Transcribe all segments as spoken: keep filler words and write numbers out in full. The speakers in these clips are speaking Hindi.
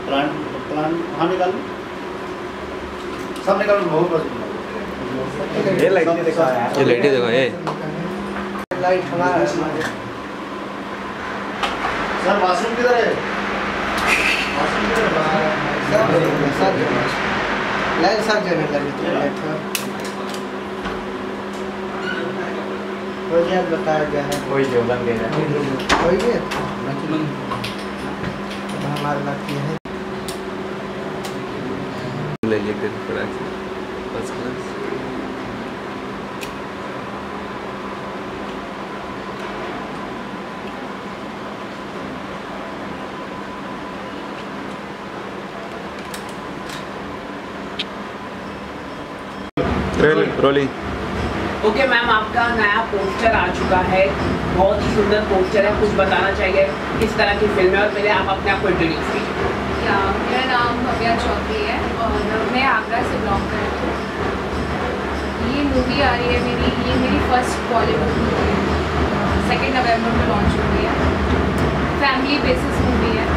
प्लांट प्लांट वहाँ निकाल लो, सब निकाल लो। बहुत बस ये लाइट देखो यार, ये लाइट देखो, ये लाइट हमारा सर वाशरूम किधर है? वाशरूम किधर है? सब सब लाइट सब जगह लगी थी लाइट का। प्रोजेक्ट बताया गया है, वही जो बन गया है, कोई भी हमारे बाकी है ले लेकर पड़ा first class. Rolling. Okay ma'am, आपका नया पोस्टर आ चुका है, बहुत ही सुंदर पोस्टर है, कुछ बताना चाहिए किस तरह की फिल्म है? और पहले आप अपने आप को इंट्रोड्यूस कीजिए। या मेरा नाम भव्या चौधरी है और मैं आगरा से बिलोंग करती हूँ। ये मूवी आ रही है मेरी, ये मेरी फर्स्ट बॉलीवुड मूवी है, सेकेंड नवंबर में लॉन्च हो रही है। फैमिली बेसिस मूवी है।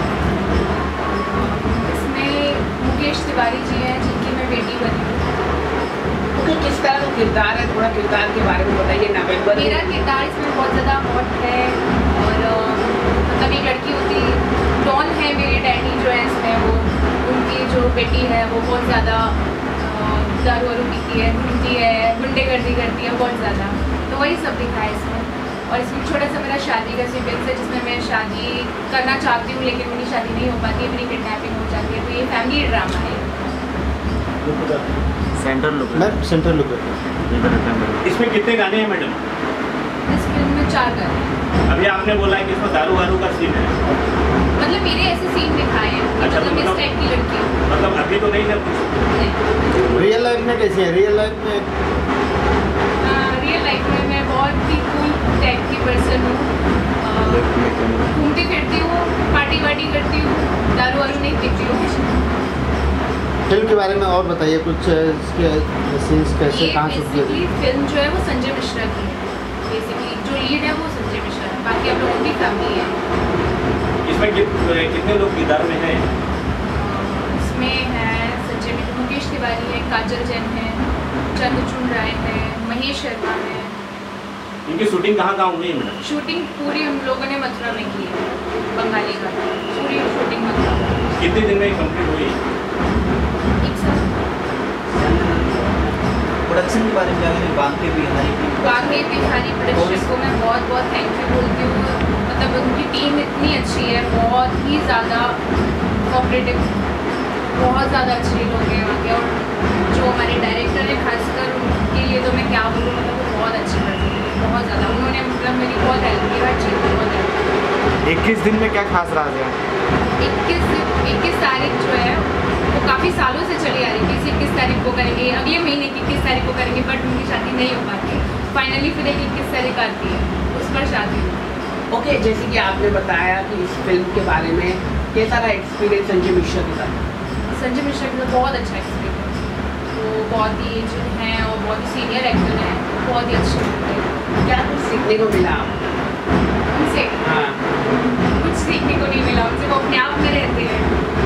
इसमें मुकेश तिवारी जी हैं जिनकी मैं बेटी बनी हूँ। ओके, किस तरह का किरदार है, थोड़ा किरदार के बारे में बताइए। नवंबर मेरा किरदार इसमें बहुत ज़्यादा हॉट है और मतलब एक लड़की होती डॉन है, मेरे डैडी जो है इसमें, वो उनकी जो बेटी है वो बहुत ज़्यादा दारू वारू पीती है, घूमती है, गुंडेगर्दी करती है बहुत ज़्यादा, तो वही सब दिखा है इसमें। और इसमें छोटा सा मेरा शादी का सीक्वेंस है जिसमें मैं शादी करना चाहती हूँ लेकिन मेरी शादी नहीं हो पाती है, मेरी किडनैपिंग हो जाती है, तो ये फैमिली ड्रामा है। सेंट्रल लुक मैं सेंट्रल लुक इसमें कितने गाने हैं मैडम? इस फिल्म में चार गाने हैं। अभी आपने बोला है कि इसमें दारू वारू का सीन है, मतलब मेरे ऐसे सीन दिखाए हैं, अच्छा, मतलब तो इस टाइप की लड़की हूँ। मतलब अभी तो नहीं सब कुछ। रियल लाइफ में कैसी है? रियल लाइफ में रियल लाइफ में मैं बहुत ही कूल टाइप की पर्सन हूँ, घूमती फिरती हूँ, पार्टी वार्टी करती हूँ, दारू वारू नहीं पीती हूँ। फिल्म के बारे में और बताइए कुछ, इसके सीन्स कैसे, कहाँ शूट किए? बेसिकली फिल्म जो है वो संजय मिश्रा की है, बेसिकली जो लीड है वो संजय मिश्रा है, बाकी आप लोगों की फैमिली है। इसमें कि, कितने लोग किरदार में हैं? इसमें है संजय मिश्रा, मुकेश तिवारी है, काजल जैन है, चंद्रचूड़ राय है, महेश शर्मा है। इनकी शूटिंग कहाँ कहाँ हुई है मैडम? शूटिंग पूरी हम लोगों ने मथुरा में की है, बंगाली का पूरी शूटिंग मथुरा में। कितने दिन में कंप्लीट हुई? एक साल। प्रोडक्शन के बारे में क्या करें? बांके बिहारी बांके बिहारी प्रोडक्शन को मैं बहुत बहुत थैंक यू बोलती हूँ, मतलब उनकी टीम इतनी अच्छी है, बहुत ही ज़्यादा कोऑपरेटिव, बहुत ज़्यादा अच्छे लोग हैं वहाँ के। और जो हमारे डायरेक्टर हैं खासकर उनके लिए तो मैं क्या बोलूँ, मतलब वो बहुत अच्छे पर्सन है, बहुत ज़्यादा उन्होंने मतलब मेरी बहुत हेल्प की हर चीज़ में, बहुत हेल्प। इक्कीस दिन में क्या खास राज है? इक्कीस इक्कीस तारीख जो है वो काफ़ी सालों से चली आ रही थी, इक्कीस तारीख को करेंगे, अगले महीने की इक्कीस तारीख को करेंगे, बट उनकी शादी नहीं हो पाती, फाइनली फिर एक इक्कीस तारीख आती है, उस पर शादी होती है। ओके, जैसे कि आपने बताया कि इस फिल्म के बारे में कैसा रहा एक्सपीरियंस संजय मिश्रा के साथ? संजय मिश्रा के साथ बहुत अच्छा एक्सपीरियंस, वो बहुत ही एजड हैं और बहुत ही सीनियर एक्टर हैं, बहुत ही अच्छे हैं। क्या कुछ सीखने को मिला उनसे? हाँ, कुछ सीखने को नहीं मिला उनसे, वो अपने आप में रहते हैं,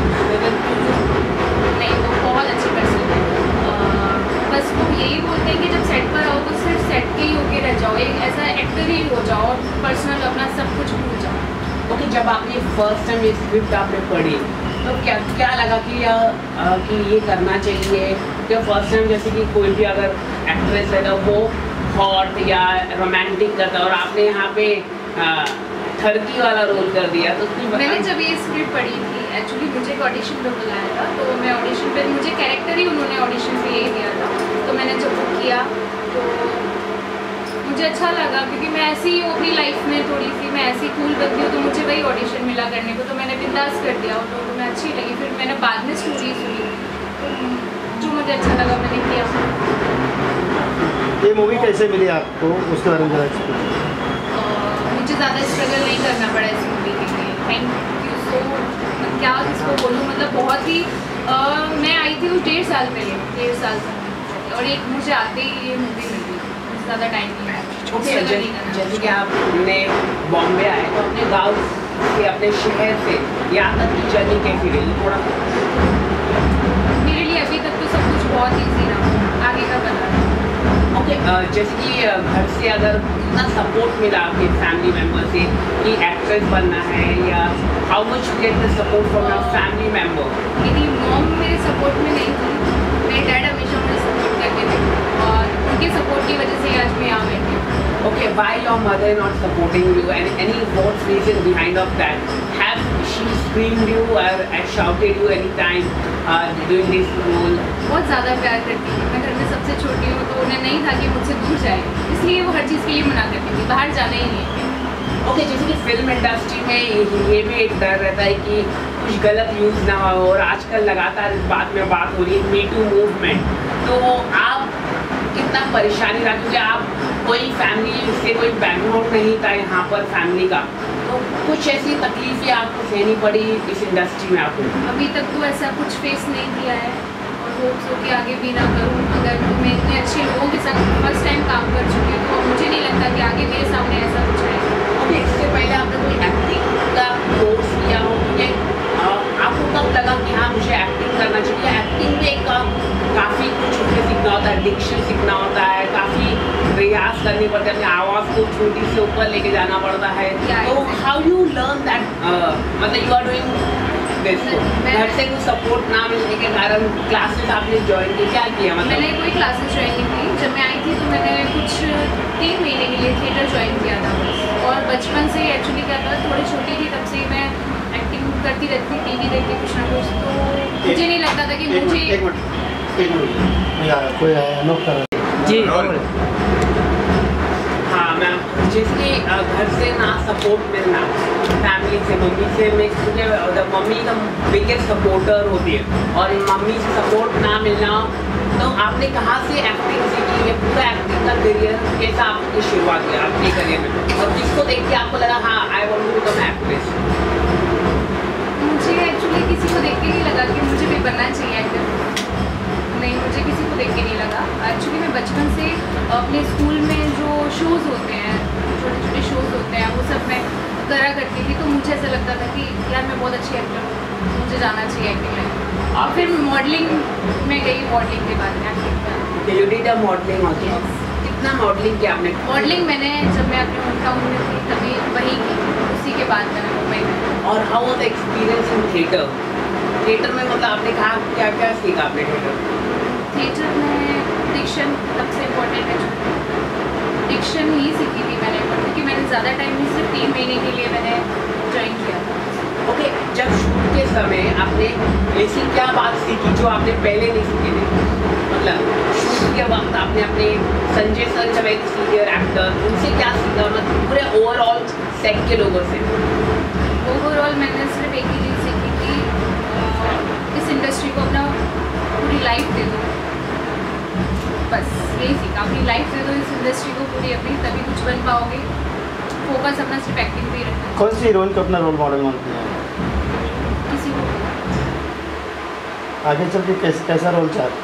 नहीं वो बहुत अच्छे पर्सन है। बस वो यही बोलते हैं कि जब सेट पर आओ तो सिर्फ सेट के ही होके रह जाओ, एक ऐसा एक्टर ही हो जाओ और पर्सनल अपना सब कुछ भूल जाओ। ओके, जब आपने फर्स्ट टाइम ये स्क्रिप्ट आपने पढ़ी तो क्या क्या लगा कि आ, आ, कि ये करना चाहिए? कि फर्स्ट टाइम जैसे कि कोई भी अगर एक्ट्रेस है तो वो हॉट या रोमांटिक करता और आपने यहाँ पे ठरकी वाला रोल कर दिया, तो मैंने जब ये स्क्रिप्ट पढ़ी थी, एक्चुअली मुझे एक ऑडिशन पे बुलाया था, तो मैं ऑडिशन पे, मुझे कैरेक्टर ही उन्होंने ऑडिशन पे यही दिया था, तो मैंने जब वो किया तो मुझे अच्छा लगा क्योंकि मैं ऐसी ही हूँ अपनी लाइफ में, थोड़ी सी मैं ऐसी कूल बनती हूँ, तो मुझे वही ऑडिशन मिला करने को, तो मैंने बिंदास कर दिया और तो मैं अच्छी लगी। फिर मैंने बाद में स्टोरी सुनी तो जो मुझे अच्छा लगा मैंने किया। ये मूवी कैसे मिली आपको, उसके बारे में ज़रा एक्सप्लेन। मुझे ज़्यादा स्ट्रगल नहीं करना पड़ा इस मूवी के लिए, थैंक यू सो, क्या किसको बोलूँ, मतलब बहुत ही आ, मैं आई थी उस डेढ़ साल पहले, डेढ़ साल तक, और एक मुझे आते ही ये मूवी मिल गई, ज़्यादा टाइम नहीं आया। जैसे कि आपने बॉम्बे आए तो अपने गाँव से अपने शहर से यहाँ तक की जर्नी कैसी रही थोड़ा? मेरे लिए अभी तक तो सब कुछ बहुत ईजी रहा, आगे का पता नहीं। ओके okay, जैसे कि घर से अगर इतना सपोर्ट मिला आपके फैमिली मेम्बर से कि एक्ट्रेस बनना है, या how much you get the support from your family member? मेरी मॉम मेरे सपोर्ट में नहीं थी, मेरे डैड हमेशा मुझे सपोर्ट करते थे और उनके सपोर्ट की वजह से आज मैं यहाँ बैठी हूँ। Okay, why your mother not supporting you, and any what reason behind of that? Have she screamed you or uh, shouted you any time uh, doing this role? बहुत ज़्यादा प्यार करती थी, मैं घर में सबसे छोटी हूँ तो उन्हें नहीं था कि मुझसे दूर जाए, इसलिए वो हर चीज़ के लिए मना करती थी, बाहर जाना ही नहीं है। ओके okay, जैसे कि फिल्म इंडस्ट्री में ये भी एक डर रहता है कि कुछ गलत यूज़ ना हो, और आजकल लगातार इस बात में बात हो रही है, मी टू मूवमेंट, तो आप कितना परेशानी रहा, क्योंकि आप कोई फैमिली से कोई बैकग्राउंड नहीं था यहाँ पर फैमिली का, तो कुछ ऐसी तकलीफें आपको सहनी पड़ी इस इंडस्ट्री में आपको? अभी तक तो ऐसा कुछ फेस नहीं किया है और होप्स हो कि आगे भी ना करूँ। अगर मैं इतने अच्छे लोगों के साथ फर्स्ट टाइम काम कर चुकी हूँ तो मुझे नहीं लगता कि आगे मेरे सामने ऐसा कुछ है। ओके, इससे पहले आपने कोई एक्टिंग का कोर्स किया हो? क्योंकि आपको कब लगा कि हाँ मुझे एक्टिंग करना चाहिए? एक्टिंग में एक काफ़ी कुछ उसमें सीखना होता है, डिक्शन सीखना होता है, काफ़ी प्रयास करनी पड़ती है, अपनी आवाज़ को छोटी से ऊपर लेके जाना पड़ता है, तो हाउ यू लर्न दैट? मतलब यू आर डूइंग दिस, घर से कुछ सपोर्ट ना मिलने के कारण क्लासेस आपने ज्वाइन की, क्या किया? मतलब मैंने कोई क्लासेस ज्वाइन नहीं की, जब मैं आई थी तो मैंने कुछ तीन महीने के लिए थिएटर ज्वाइन किया था, और बचपन से एक्चुअली क्या था, थोड़ी छोटी थी तब से मैं एक्टिंग करती रहती, टीवी देखती कुछ ना कुछ, तो मुझे नहीं लगता था कि मुझे एक मिनट एक मिनट नहीं आ रहा, कोई आया नोट कर जी हाँ मैम, जिसकी घर से ना सपोर्ट मिलना, फैमिली से, मम्मी से, मैं क्योंकि मम्मी द बिगेस्ट सपोर्टर होती है, और मम्मी से सपोर्ट ना मिलना, तो आपने कहाँ से एक्टिंग सीखी है? पूरा एक्टिंग का करियर कैसा आपकी शुरुआत किया आपके करियर में, और किसको देख के आपको लगा हाँ I want to become actress? मुझे एक्चुअली किसी को देख के नहीं लगा कि मुझे भी बनना चाहिए एक्टर, नहीं मुझे किसी को देख के नहीं लगा। एक्चुअली मैं बचपन से अपने स्कूल में जो शोज़ होते हैं, छोटे छोटे शोज़ होते हैं, वो सब मैं करा करती थी, तो मुझे ऐसा लगता था कि यार मैं बहुत अच्छी एक्टर हूँ, मुझे जाना चाहिए एक्टिंग में। और फिर मॉडलिंग में गई, मॉडलिंग के बाद में acting you did a modelling also? कितना मॉडलिंग किया आपने? मॉडलिंग मैंने जब मैं अपने होम टाउन में थी तभी वही की, उसी के बाद मैंने मुंबई में। और how was the experience in theatre? Theatre में मतलब आपने कहा क्या क्या सीखा आपने थिएटर? थिएटर में डिक्शन सबसे इम्पोर्टेंट है, डिक्शन ही सीखी थी मैंने, क्योंकि मैंने ज़्यादा टाइम नहीं, सिर्फ तीन महीने के लिए मैंने ज्वाइन किया था। ओके okay, जब शूट के समय आपने ऐसी क्या बात सीखी जो आपने पहले नहीं सीखी थी? मतलब शूट के वक्त आपने अपने संजय सर जब एक सीनियर एक्टर, उनसे क्या सीखा? मतलब पूरे ओवरऑल सेट के लोगों से? ओवरऑल मैंने सिर्फ एक ही चीज़ सीखी कि इस इंडस्ट्री को अपना पूरी लाइफ दे दो, बस यही सीखा, अपनी लाइफ दे दो इस इंडस्ट्री को पूरी अपनी, तभी कुछ बन पाओगे। फोकस अपना सिर्फ एक्टिंग पे ही रखना। कौन सी हीरोइन को अपना रोल मॉडल मानती हैं? किसी को आगे चल के कैस, कैसा रोल चाहते?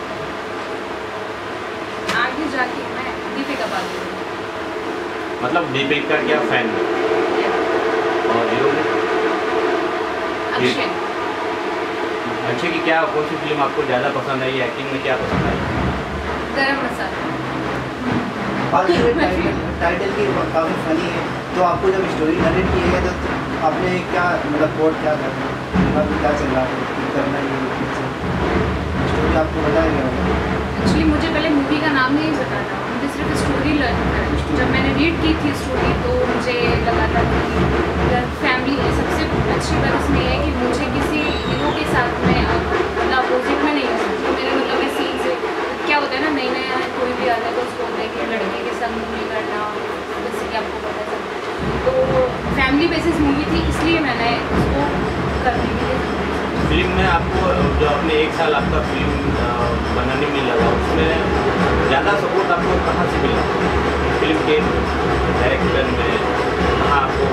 आगे जाके मैं दीपिका पादुकोण। मतलब दीपिका क्या फैन और हीरो अक्षय। अक्षय की क्या कौन सी फिल्म आपको ज़्यादा पसंद आई? एक्टिंग में क्या पसंद आई? गरम मसाला। टाइटल टाइटल की काफ़ी फनी है, तो आपको जब स्टोरी नरेट की है तो आपने क्या मतलब कोड क्या करना मतलब क्या चल रहा है करना ये स्टोरी आपको बताया गया? एक्चुअली मुझे पहले मूवी का नाम नहीं पता था, मुझे सिर्फ स्टोरी लर्न करना। जब मैंने रीड की थी स्टोरी तो मुझे लगा था कि अगर फैमिली, सबसे अच्छी बात इसमें है कि मुझे किसी हीरो के साथ में मतलब अपोजिट में नहीं हो सकती। मेरे मतलब मैं सीन से क्या होता है ना, नई नया कोई भी आता है तो उसको होता है कि लड़के के संग मूवी करना, जैसे कि आपको पता चलता है, तो फैमिली बेसिस मूवी थी इसलिए मैंने उसको करने के लिए। फिल्म में आपको जो आपने एक साल आपका फिल्म बनाने में लगा, उसमें ज़्यादा सपोर्ट आपको कहाँ से मिला? फिल्म के डायरेक्टर में कहाँ आपको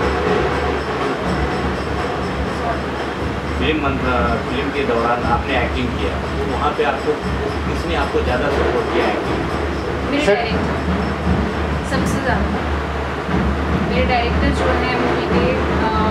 फिल्म फिल्म के दौरान आपने एक्टिंग किया, तो वहाँ पे आपको किसने आपको ज़्यादा सपोर्ट किया एक्टिंग? मेरे डायरेक्टर सबसे ज़्यादा, मेरे डायरेक्टर जो हैं मूवी के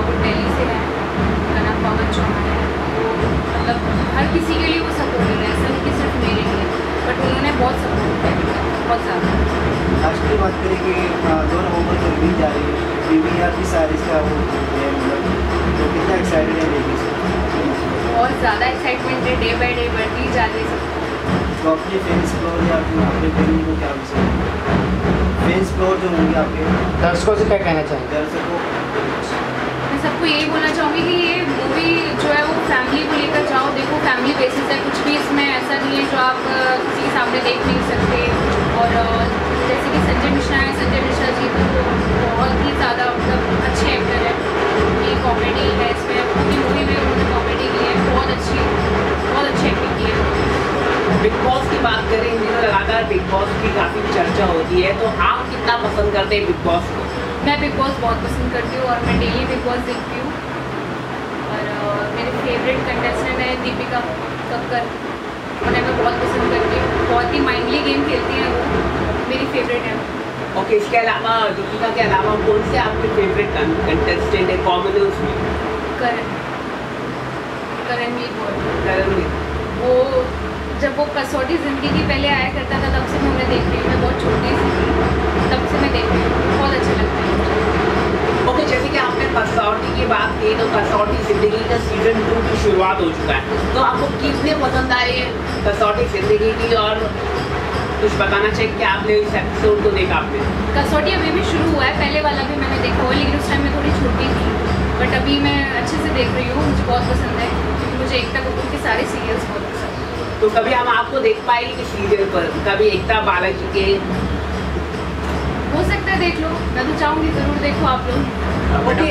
वो दिल्ली से है, उनका नाम पवन चौहान है। वो मतलब हर किसी के लिए वो सपोर्टिव है, ऐसा नहीं कि सिर्फ मेरे लिए, बट उन्होंने बहुत सपोर्ट किया, बहुत ज़्यादा। लास्ट की बात करें कि दो नवंबर को रिलीज जा रही है, प्रीमियर की सारी का वो है, मतलब तो कितना एक्साइटेड है देखने से? बहुत ज़्यादा एक्साइटमेंट है, डे बाई डे बढ़ती जा रही है। तो अपने फैंस फ्लोर या फिर अपने फैमिली को क्या फैंस फ्लोर जो होंगे आपके दर्शकों से क्या कहना चाहेंगे? दर्शकों मैं सबको यही बोलना चाहूँगी कि ये मूवी जो है वो फैमिली को लेकर जाओ, देखो फैमिली बेसिस है, कुछ भी इसमें ऐसा नहीं है जो आप अ, किसी के सामने देख नहीं सकते। और अ, जैसे कि संजय मिश्रा है, संजय मिश्रा जी तो बहुत ही ज़्यादा मतलब अच्छे एक्टर है, ये कॉमेडी है इसमें, पूरी मूवी में उन्होंने कॉमेडी की है, बहुत अच्छी बहुत अच्छी एक्टिंग की है। बिग बॉस की बात करें, हिंदी में लगातार बिग बॉस की काफ़ी चर्चा होती है, तो आप कितना पसंद करते हैं बिग बॉस को? मैं बिग बॉस बहुत पसंद करती हूँ और मैं डेली बिग बॉस देखती हूँ। और अ, मेरे फेवरेट कंटेस्टेंट है दीपिका कक्कर, उन्हें मैं बहुत पसंद करती हूँ, बहुत ही माइंडली गेम खेलती हैं वो, मेरी फेवरेट है। ओके, इसके अलावा दीपिका के अलावा कौन से आपके फेवरेट कंटेस्टेंट है कॉमनर्स में? करण करणवीर कौर, करणवीर। वो जब वो कसौटी ज़िंदगी पहले आया करता था तब से मैं उन्हें देख रही हूँ, मैं बहुत छोटी सी थी तब से मैं देख रही हूँ, बहुत अच्छा लगता है मुझे। ओके, जैसे कि आपने कसौटी की बात की, तो कसौटी जिंदगी का सीजन टू की शुरुआत हो चुका है, तो आपको कितने पसंद आए कसौटी जिंदगी की, और कुछ बताना चाहिए कि आपने इस एपिसोड को देखा आपने? कसौटी अभी भी शुरू हुआ है, पहले वाला भी मैंने देखा हुआ है, लेकिन उस टाइम में थोड़ी छोटी थी, बट अभी मैं अच्छे से देख रही हूँ, मुझे बहुत पसंद है क्योंकि मुझे एकता कपूर के सारे सीरियल्स बहुत पसंद है। तो कभी हम आपको देख पाएंगे सीरियल पर, कभी एकता बालाजी के? हो सकता है देख लो, मैं तो चाहूँगी ज़रूर देखो आप लोग। ओके,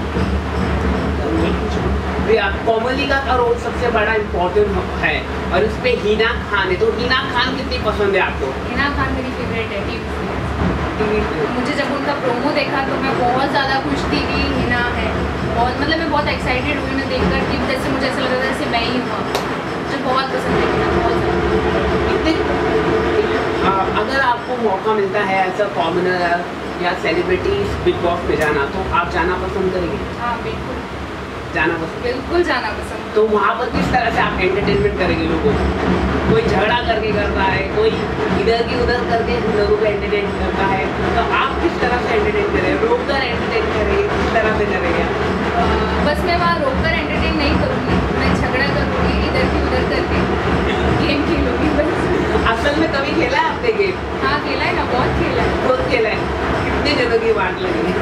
कोमलिका का रोल सबसे बड़ा इम्पोर्टेंट है और उस पर हिना खान है, तो हिना खान कितनी पसंद है आपको? हिना खान मेरी फेवरेट है टीवी पे। मुझे जब उनका प्रोमो देखा तो मैं बहुत ज़्यादा खुश थी कि हिना है, बहुत मतलब मैं बहुत एक्साइटेड हुई उन्हें देखकर कि जैसे मुझे ऐसा लग रहा था जैसे मैं ही हूँ, मुझे बहुत पसंद है हिना, बहुत ज़्यादा। कितने आ, अगर आपको मौका मिलता है एज अ कॉमनर या सेलिब्रिटी बिग बॉस में जाना, तो आप जाना पसंद करेंगे? हाँ बिल्कुल जाना पसंद? बिल्कुल जाना पसंद। तो वहाँ पर किस तरह से आप एंटरटेनमेंट करेंगे लोगों को? कोई झगड़ा करके कर रहा है, कोई इधर की उधर करके लोगों को एंटरटेन करता है, तो आप किस तरह से एंटरटेन करें? रोककर एंटरटेन करेंगे, किस तरह से करेंगे? अ, बस मैं वहाँ रोककर एंटरटेन नहीं करूँगी, मैं झगड़ा करूँगी, इधर की उधर करके गेम खेलूँगी बस। असल में कभी खेला है आपने गेम? हाँ खेला है ना, बहुत खेला है। खुद खेला है? कितने जनों की बात लगी?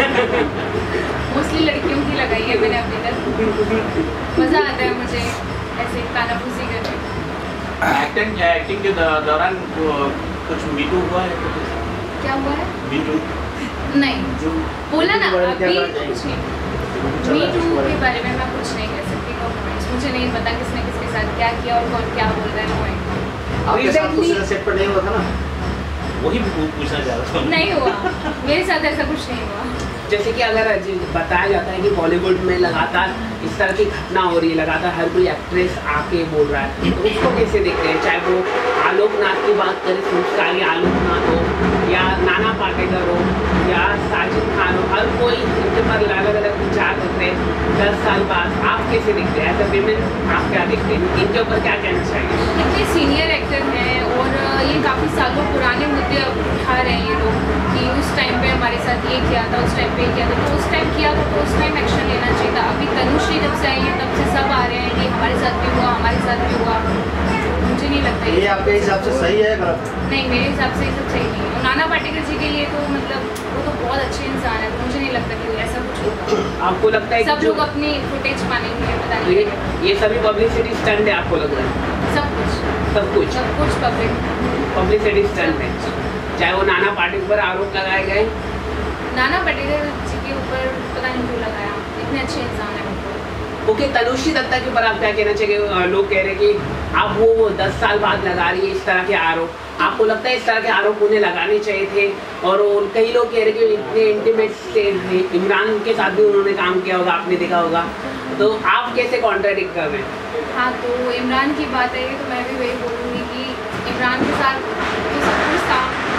मोस्टली लड़कियों की लगाई है मैंने अपने घर, मज़ा आता है मुझे ऐसे कानाफूसी करके। एक्टिंग एक्टिंग के दौ- दौरान वो कुछ मीटू हुआ है? क्या हुआ है? मीटू नहीं, जो बोला ना बड़े अभी क्या तो कुछ नहीं। चल मी रहा है टू इसके बारे के में। बारे में मैं कुछ नहीं कह सकती, कमेंट्स मुझे नहीं पता किसने किसके साथ क्या किया और कौन क्या बोल रहा है पॉइंट। आपके साथ Recently- कुछ सेट पर नहीं हुआ था ना? वही पू- पूछना चाह रहा था। नहीं हुआ, मेरे साथ ऐसा कुछ नहीं हुआ। जैसे कि अगर जी- बताया जाता है कि बॉलीवुड में लगातार इस तरह की घटना हो रही है, लगातार हर कोई एक्ट्रेस आके बोल रहा है, तो उसको कैसे देखते हैं? चाहे वो आलोकनाथ की बात करें, संस्कारी आलोकनाथ हो, या नाना पाटेकर हो, या साजिद खान हो, हर कोई इनके पर अलग अलग विचार करते हैं। दस साल बाद आप कैसे देखते हैं? एज अ विमेन आप क्या देखते हैं? इनके ऊपर क्या कहना चाहिए? इतने सीनियर एक्टर हैं और ये काफ़ी सालों पुराने मुद्दे अब उठा रहे हैं ये लोग कि उस टाइम पे हमारे साथ ये किया था, उस टाइम पे ये किया था, तो उस टाइम किया था तो उस टाइम एक्शन लेना चाहिए था। अभी तनुश्री जब से आई है तब से सब आ रहे हैं कि हमारे साथ भी हुआ, हमारे साथ भी हुआ, मुझे नहीं लगता ये आपके हिसाब से सही है गलत? नहीं, मेरे हिसाब से ये सब सही नहीं है। और नाना पाटेकर जी के लिए तो मतलब वो तो बहुत अच्छे इंसान है, तो मुझे नहीं लगता कि ऐसा कुछ होगा। आपको लगता है कि सब जो- लोग अपनी फुटेज पाने के लिए पता तो नहीं ये, क्या। ये सभी पब्लिसिटी स्टंट है आपको लग रहा है? सब कुछ सब कुछ सब कुछ पब्लिक पब्लिसिटी स्टंट है, चाहे वो नाना पाटेकर पर आरोप लगाए गए। नाना पाटेकर जी के ऊपर पता नहीं क्यों लगाया, इतने अच्छे इंसान है वो। ओके, तनुश्री दत्ता के ऊपर आप क्या कहना चाहिए? अ, लोग कह रहे हैं कि आप वो वो दस साल बाद लगा रही है इस तरह के आरोप, आपको लगता है इस तरह के आरोप उन्हें लगाने चाहिए थे? और वो- कई लोग कह रहे हैं कि इतने इंटीमेट से इमरान के साथ भी उन्होंने काम किया होगा, आपने देखा होगा, तो आप कैसे कॉन्ट्राडिक्ट कर रहे हैं? हाँ, तो इमरान की बात है तो मैं भी वही बोलूँगी कि इमरान के साथ तो सब कुछ था, तब क्यों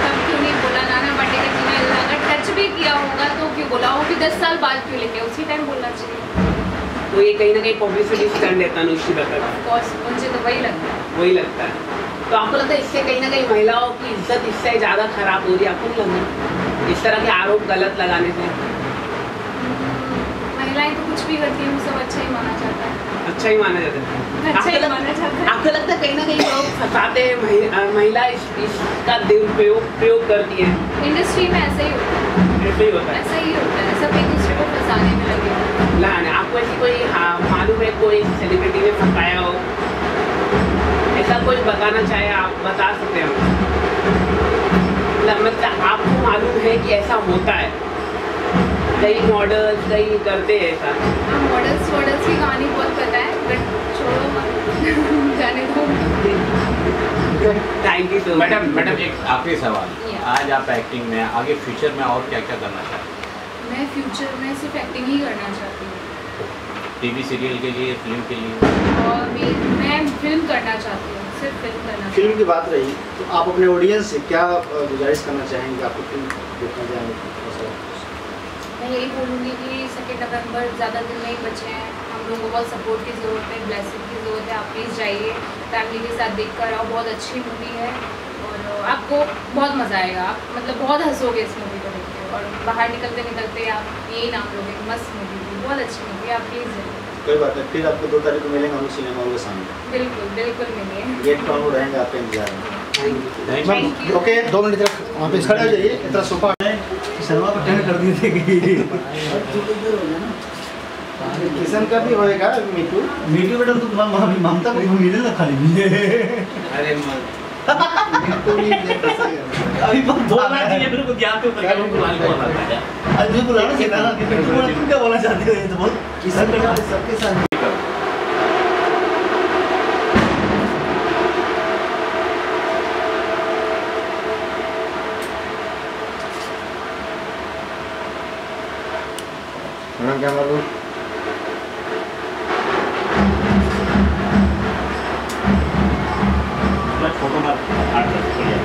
नहीं बोला, नाना बर्थडे का दिन अगर टच भी किया होगा तो क्यों बोला, वो भी दस साल बाद क्यों लेके उसी टाइम बोलना चाहिए। तो ये कहीं ना कहीं पब्लिसिटी स्टंट देता है अनुष्का दत्त का, ऑफकोर्स मुझे तो वही लगता है। वही लगता है। तो आपको लगता है इससे कहीं ना कहीं महिलाओं की इज्जत इससे ज़्यादा खराब हो रही है, आपको नहीं लगता इस तरह के आरोप गलत लगाने से? महिलाएं तो कुछ भी करती हैं, सब अच्छा ही माना जाता है। अच्छा ही माना जाता है। अच्छा आपको ही लग- माना जाता है। आपको लगता है कहीं ना कहीं लोग फंसाते हैं, महि- अ, महिला इस, इसका दुरुपयोग प्रयोग करती है? इंडस्ट्री में ऐसा ही होता है, ऐसे ही होता है। ऐसा ही होता है, सब एक दूसरे को फंसाने में लगे होते हैं। लाने आपको ऐसी कोई हाँ मालूम है कोई सेलिब्रिटी ने फंसाया हो, ऐसा कोई बताना चाहे आप बता सकते हो? मतलब मतलब आपको मालूम है कि ऐसा होता है, कई मॉडल्स कई करते हैं ऐसा? हाँ, मॉडल्स मॉडल्स की कहानी बहुत पता है, बट छोड़ो मत, जाने दो। Thank you so madam madam एक आखिरी सवाल, Yeah. आज आप एक्टिंग में आगे फ्यूचर में और क्या क्या करना चाहते हैं? मैं फ्यूचर में सिर्फ एक्टिंग ही करना चाहती हूँ, टीवी सीरियल के लिए, फिल्म के लिए? और मैं मैं फिल्म करना चाहती हूँ, सिर्फ फिल्म करना चाहती फिल्म की बात रही तो आप अपने ऑडियंस से क्या अ, गुजारिश करना चाहेंगे, आपको फिल्म देखना चाहेंगे? हूँ। मैं यही बोलूँगी कि सेकेंड नवंबर ज़्यादा दिन नहीं बचे हैं, हम लोगों को बहुत सपोर्ट की ज़रूरत है, ब्लेसिंग की ज़रूरत है। आप प्लीज़ जाइए, फैमिली के साथ देख कर आओ, बहुत अच्छी मूवी है और आपको बहुत मज़ा आएगा, आप मतलब बहुत हंसोगे इस मूवी को देख के, और बाहर निकलते निकलते आप यही नाम लोगे, मस्त मूवी थी, बहुत अच्छी मूवी है, आप प्लीज़ जाइए। कोई बात नहीं, फिर आपको दो तारीख को मिलेंगे हम लोग सिनेमा हॉल के सामने, बिल्कुल बिल्कुल मिलिए। गेट पर हम लोग रहेंगे आपके इंतजार में। Thank you. Thank you. Okay, दो मिनट तक वहाँ पे खड़े हो जाइए, इतना सोफा है सिनेमा पर टेंड कर दिए थे कि किशन का भी होएगा मीटू मीटू बेटा तो तुम्हारा ममता को मिले ना खाली अरे मीटू भी ये कैसा है? अभी बहुत बोलना चाहिए मेरे को ध्यान के ऊपर क्या बोलना है? आज मुझे बुलाना चाहिए था ना कि मीटू बोला, तुम क्या बोलना चाहते हो? ये तो बहुत किशन का सबके साथ मैडम क्या मालूम फोटो का आर्ट बढ़िया।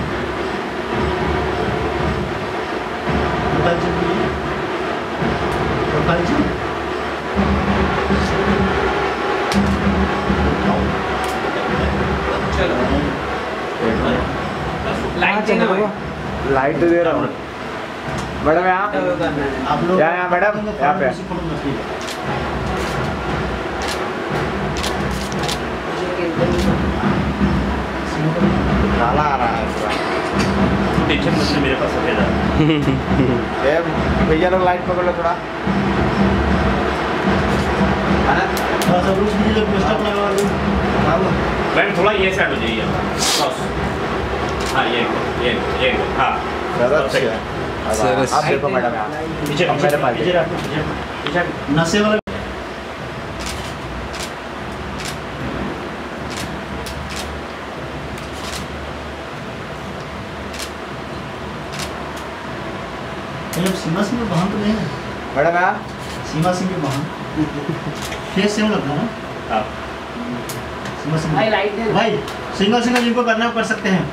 गोपाल जी भी है। गोपाल जी चलो लाइट देना भाई, लाइट तो दे रहा हूँ मैडम, यहाँ आप लोग यहाँ यहाँ मैडम, यहाँ पे। फोटो मत लीजिए। काला आ रहा है पूरा। टेंशन मत ले, मेरे पास सफेद है। ए, भैया लोग लाइट पकड़ लो थोड़ा। थोड़ा सा रूस भी जब पोस्टर लगा लो। मैम थोड़ा ये साइड हो जाइए, बस। हाँ ये ये ये हाँ सरस है। सरस। आप देखो मैडम यहाँ, पीछे अब मेरे पास पीछे रखो, पीछे पीछे नशे वाला। ये लोग सीमा सिंह के बहन तो नहीं है? मैडम यहाँ सीमा सिंह के बहन फेस सेम लगता है ना? हाँ सीमा सिंह भाई लाइट दे भाई सिंगल सिंगल जिनको करना है वो कर सकते हैं।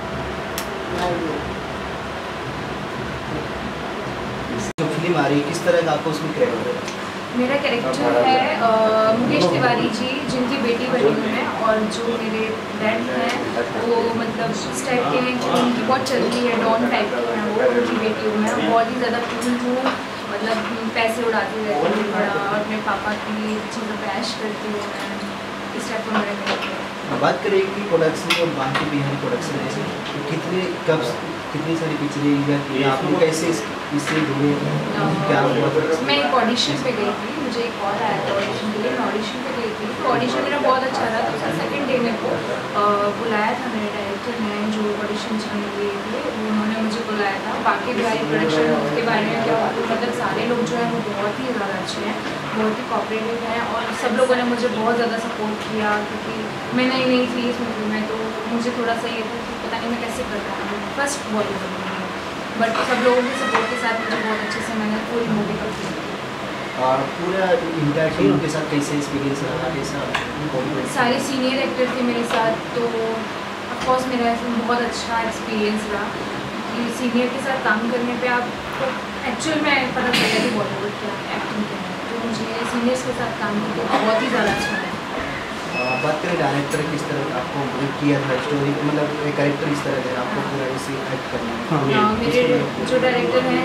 जो फिल्म आ रही है किस तरह का आपको उसमें कैरेक्टर है? मेरा कैरेक्टर है अ, मुकेश तिवारी जी, जिनकी बेटी बनी हूँ मैं, और जो मेरे डैड हैं वो मतलब इस टाइप के हैं कि उनकी बहुत चलती है, डॉन टाइप की हैं वो, उनकी बेटी हूँ मैं, बहुत ही ज़्यादा कूल हूँ, मतलब पैसे उड़ाती रहती हूँ बड़ा, और अपने पापा की चीज़ों पे ऐश करती हूँ मैं, इस टाइप का मेरा कैरेक्टर है। बात करें कि प्रोडक्शन और बाकी बिहार प्रोडक्शन ऐसे कितने कब कितनी सारी पिक्चरें या कि आप लोग कैसे इस- इससे जुड़े क्या हुआ? मैं एक ऑडिशन पे गई थी, मुझे एक कॉल आया था ऑडिशन के लिए, मैं ऑडिशन पे गई थी, तो ऑडिशन मेरा बहुत अच्छा रहा, तो उसका सेकंड डे मेरे को अ, बुलाया था मेरे डायरेक्टर ने, जो ऑडिशन करने के लिए थे, उन्होंने मुझे बुलाया था। बाकी बिहारी प्रोडक्शन उसके बारे में क्या हुआ, मतलब सारे लोग जो हैं वो बहुत ही ज़्यादा अच्छे हैं, बहुत ही कोऑपरेटिव हैं, और सब लोगों ने मुझे बहुत ज़्यादा सपोर्ट किया, क्योंकि मैं नई नई थी इस मूवी में, तो मुझे थोड़ा सा ये था कि पता नहीं मैं कैसे कर पाऊँगी, फर्स्ट बॉलीवुड मूवी है, बट सब लोगों के सपोर्ट के साथ मुझे बहुत अच्छे से मैंने पूरी मूवी कंप्लीट की। और पूरा इंटरेक्शन के साथ कैसे एक्सपीरियंस रहा, कैसा? सारे सीनियर एक्टर थे मेरे साथ, तो ऑफकोर्स मेरा इसमें बहुत अच्छा एक्सपीरियंस रहा, कि सीनियर के साथ काम करने पे आपको एक्चुअल में पता चलेगा कि बॉलीवुड क्या है, एक्टिंग क्या है। तो मुझे सीनियर्स के साथ काम करके बहुत ही ज़्यादा अच्छा लगा। बात करें डायरेक्टर किस तरह आपको किया था स्टोरी, मतलब एक कैरेक्टर इस तरह है आपको पूरा इसे एक्ट करना है? हाँ, मेरे जो डायरेक्टर हैं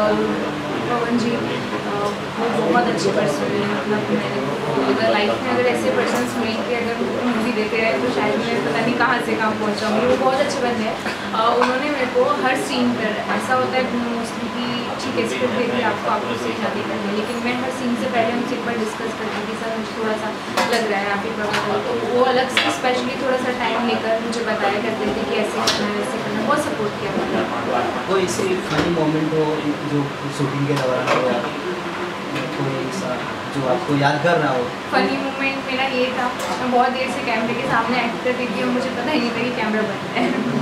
पवन जी, वो बहुत अच्छे पर्सन हैं। मतलब मैंने अगर लाइफ में अगर ऐसे पर्सन्स मिल के अगर मूवी देते रहे तो शायद मैं पता नहीं कहाँ से कहाँ पहुँचाऊँगी। वो बहुत अच्छे बंदे हैं। उन्होंने मेरे को हर सीन पर, ऐसा होता है मोस्टली कि ठीक है स्क्रिप्ट देती आपको आपको सीन शादी करनी है, लेकिन मैं हर सीन से पहले उनसे एक बार डिस्कस करती थी सर मुझे थोड़ा सा लग रहा है आप एक बार, तो वो अलग से स्पेशली थोड़ा सा टाइम लेकर मुझे बताया करते थे कि ऐसे करना है वैसे करना, बहुत सपोर्ट किया मैंने। कोई ऐसी फनी मोमेंट हो जो शूटिंग के दौरान हो या कोई ऐसा जो आपको यादगार रहा हो? फनी मोमेंट मेरा ये था, मैं बहुत देर से कैमरे के सामने एक्ट करती थी और मुझे पता ही नहीं था कि कैमरा बंद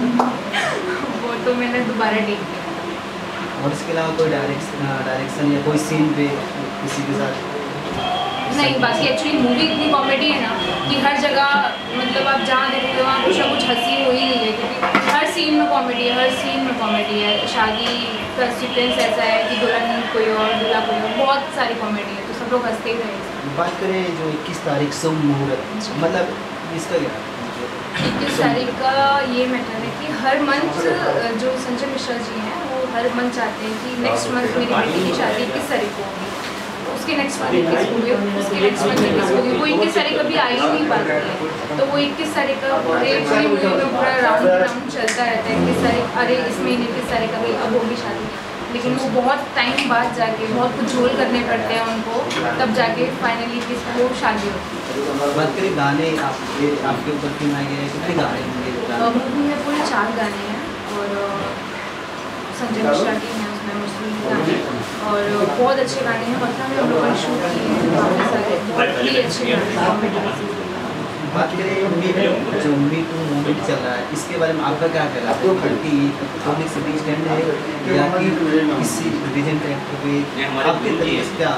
है। वो तो मैंने दोबारा टेक किया। और इसके अलावा कोई डायरेक्शन डायरेक्शन या कोई सीन पे किसी के साथ? नहीं, बाकी एक्चुअली मूवी इतनी कॉमेडी है ना कि हर जगह मतलब आप जहाँ देखोगे वहाँ कुछ ना कुछ हंसी हो ही नहीं है, क्योंकि हर सीन में कॉमेडी है, हर सीन में कॉमेडी है। शादी का सीक्वेंस ऐसा है कि दुल्हन कोई और दूल्हा कोई और, बहुत सारी कॉमेडी है, तो सब लोग हंसते ही रहेंगे। बात करें जो इक्कीस तारीख से मुहूर्त, मतलब इसका क्या? इक्कीस तारीख का ये मैटर है कि हर मंथ जो संजय मिश्रा जी हैं वो हर मंथ चाहते हैं कि नेक्स्ट मंथ मेरी बेटी की शादी इक्कीस तारीख को होगी, उसके नेक्स्ट मंथ इक्कीस को हुई, उसके नेक्स्ट मंथ इक्कीस को हुई। वो इक्कीस तारीख कभी आ ही नहीं पाती है, तो वो इक्कीस तारीख का पूरे पूरी मूवी में पूरा राउंड राउंड चलता रहता है। इक्कीस तारीख, अरे इस महीने इक्कीस तारीख का गई, अब होगी शादी, लेकिन वो बहुत टाइम बाद जाके बहुत कुछ झोल करने पड़ते हैं उनको, तब जाके फाइनली किस वो शादी होती है। बात करें गाने, आपके आपके ऊपर क्यों आए गए, कितने गाने होंगे? मूवी में पूरे चार गाने हैं और संजय मिश्रा के हैं उसमें मुस्लिम गाने, और बहुत अच्छे गाने हैं। पटना में हम लोगों ने शूट किए हैं काफ़ी सारे, बहुत ही अच्छे गाने हैं। बात करें मी जो मी टू मूवमेंट चल रहा है, इसके बारे में आपका क्या कहना है कि पब्लिक से स्टैंड है या कि किसी रीजन कैरेक्टर पे आपके तरीके से क्या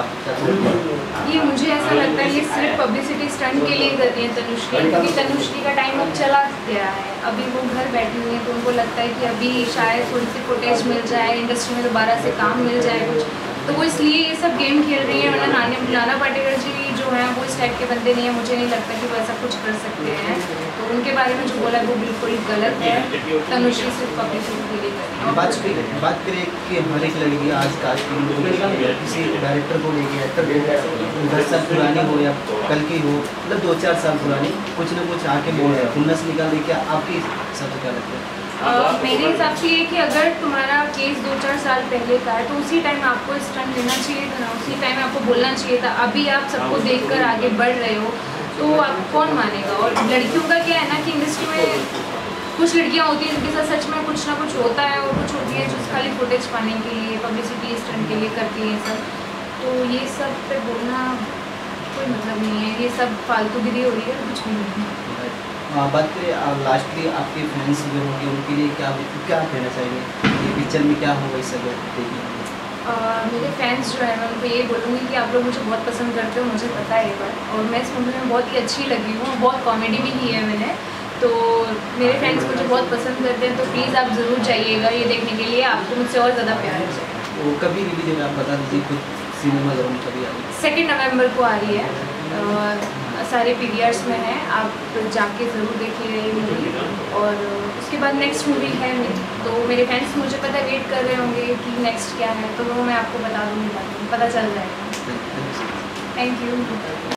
आप? ये मुझे ऐसा लगता है ये सिर्फ पब्लिसिटी स्टंट के लिए करती है तनुश्री, क्योंकि तनुश्री का टाइम अब चला गया है। अभी वो घर बैठी हुई है तो उनको लगता है कि अभी शायद थोड़ी सी फुटेज मिल जाए, इंडस्ट्री में दोबारा से काम मिल जाए कुछ, तो वो इसलिए ये सब गेम खेल रही है। वरना नाना नाना पाटेकर जी जो हैं वो इस टाइप के बंदे नहीं है, मुझे नहीं लगता कि वो ऐसा कुछ कर सकते हैं। तो उनके बारे में जो बोला वो बिल्कुल गलत है। तनुश्री सिर्फ पब्लिसिटी के लिए कर रही है। बात करें बात करें कि हर एक लड़की आज कास्टिंग किसी डायरेक्टर को लेके एक्टर को दस साल पुरानी हो या कल की हो, मतलब दो चार साल पुरानी, कुछ ना कुछ आके बोल रहे खुन्नस निकाल रही, क्या आपकी सबसे क्या लगता है? Uh, मेरे हिसाब से ये कि अगर तुम्हारा केस दो चार साल पहले का है तो उसी टाइम आपको स्टंट लेना चाहिए था ना, उसी टाइम आपको बोलना चाहिए था। अभी आप सबको देखकर आगे बढ़ रहे हो तो आप कौन मानेगा। और लड़कियों का क्या है ना कि इंडस्ट्री में कुछ लड़कियां होती हैं जिनके साथ सच में कुछ ना कुछ होता है, और कुछ होती है जो खाली फुटेज पाने के लिए, पब्लिसिटी स्टंट के लिए करती हैं सब। तो ये सब पे बोलना कोई मतलब नहीं है, ये सब फालतूगिरी हो रही है, कुछ भी नहीं है। बात करें लास्टली आपके फैंस जो होंगे उनके लिए क्या क्या कहना चाहिए, ये पिक्चर में क्या होगा इस सब देखिए? मेरे फैंस जो है मैं उनको ये बोलूँगी कि आप लोग मुझे बहुत पसंद करते हो, मुझे पता है ये बात, और मैं इस मूवी में बहुत ही अच्छी लगी हूँ, बहुत कॉमेडी भी की है मैंने। तो मेरे फैंस मुझे बहुत पसंद करते हैं, तो प्लीज़ आप ज़रूर जाइएगा ये देखने के लिए, आपको मुझसे और ज़्यादा प्यार हो जाएगा। वो कभी रिलीज होगा आप बता दीजिए, कुछ सिनेमा घर में कभी आ रही है? सेकेंड नवंबर को आ रही है और सारे पीरियड्स में है, आप जाके ज़रूर देखिए ये मूवी। और उसके बाद नेक्स्ट मूवी है मेरी, तो मेरे फ्रेंड्स मुझे पता वेट कर रहे होंगे कि नेक्स्ट क्या है, तो वो मैं आपको बता दूँगी, पता चल जाएगा। Thank you.